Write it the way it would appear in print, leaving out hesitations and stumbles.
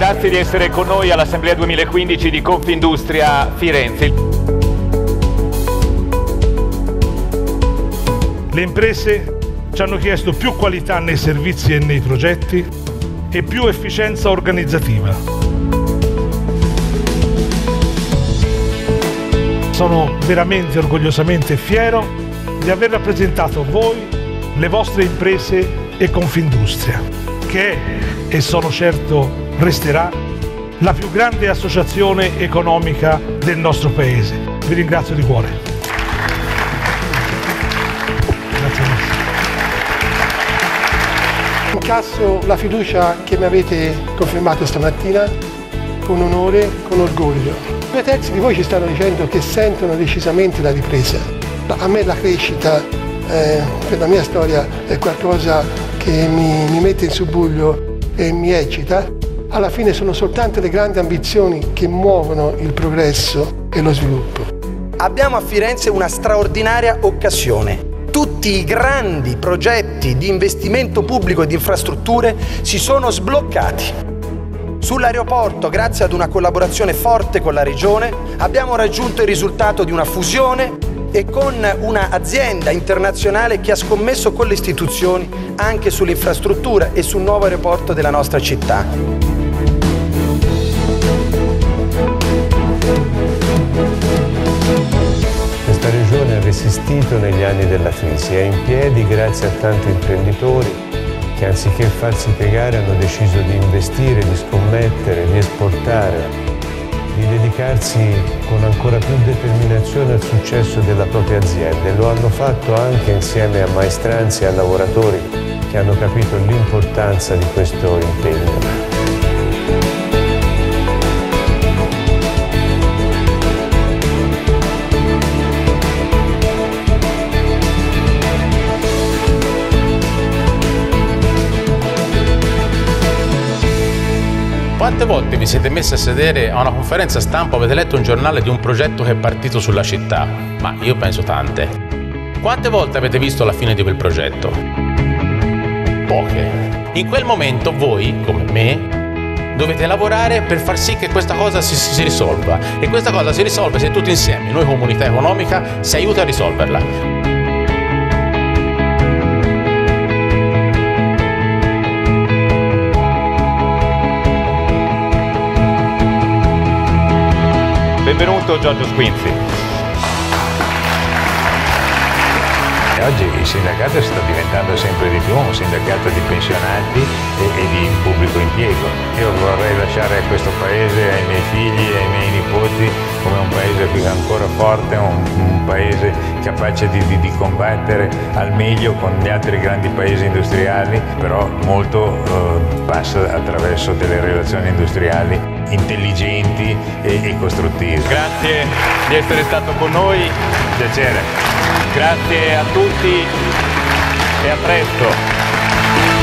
Grazie di essere con noi all'Assemblea 2015 di Confindustria Firenze. Le imprese ci hanno chiesto più qualità nei servizi e nei progetti e più efficienza organizzativa. Sono veramente orgogliosamente fiero di aver rappresentato voi, le vostre imprese e Confindustria, che è, e sono certo resterà, la più grande associazione economica del nostro Paese. Vi ringrazio di cuore. Grazie. Incasso la fiducia che mi avete confermato stamattina con onore, con orgoglio. 2/3 di voi ci stanno dicendo che sentono decisamente la ripresa. A me la crescita, per la mia storia, è qualcosa che mi mette in subbuglio e mi eccita. Alla fine sono soltanto le grandi ambizioni che muovono il progresso e lo sviluppo. Abbiamo a Firenze una straordinaria occasione. Tutti i grandi progetti di investimento pubblico e di infrastrutture si sono sbloccati. Sull'aeroporto, grazie ad una collaborazione forte con la Regione, abbiamo raggiunto il risultato di una fusione e con un'azienda internazionale che ha scommesso con le istituzioni anche sull'infrastruttura e sul nuovo aeroporto della nostra città. Questa regione ha resistito negli anni della crisi, è in piedi grazie a tanti imprenditori che anziché farsi piegare hanno deciso di investire, di scommettere, di esportare, di dedicarsi con ancora più determinazione al successo della propria azienda e lo hanno fatto anche insieme a maestranze e a lavoratori che hanno capito l'importanza di questo impegno. Quante volte vi siete messi a sedere a una conferenza stampa o avete letto un giornale di un progetto che è partito sulla città? Ma io penso tante. Quante volte avete visto la fine di quel progetto? Poche. In quel momento voi, come me, dovete lavorare per far sì che questa cosa si risolva. E questa cosa si risolve se tutti insieme, noi comunità economica, si aiuta a risolverla. Benvenuto Giorgio Squinzi. Oggi il sindacato sta diventando sempre di più un sindacato di pensionati e di pubblico impiego. Io vorrei lasciare questo paese ai miei figli e ai miei nipoti come un paese ancora forte, un paese capace di combattere al meglio con gli altri grandi paesi industriali, però molto passa attraverso delle relazioni industriali intelligenti e costruttive. Grazie di essere stato con noi. Piacere. Grazie a tutti e a presto.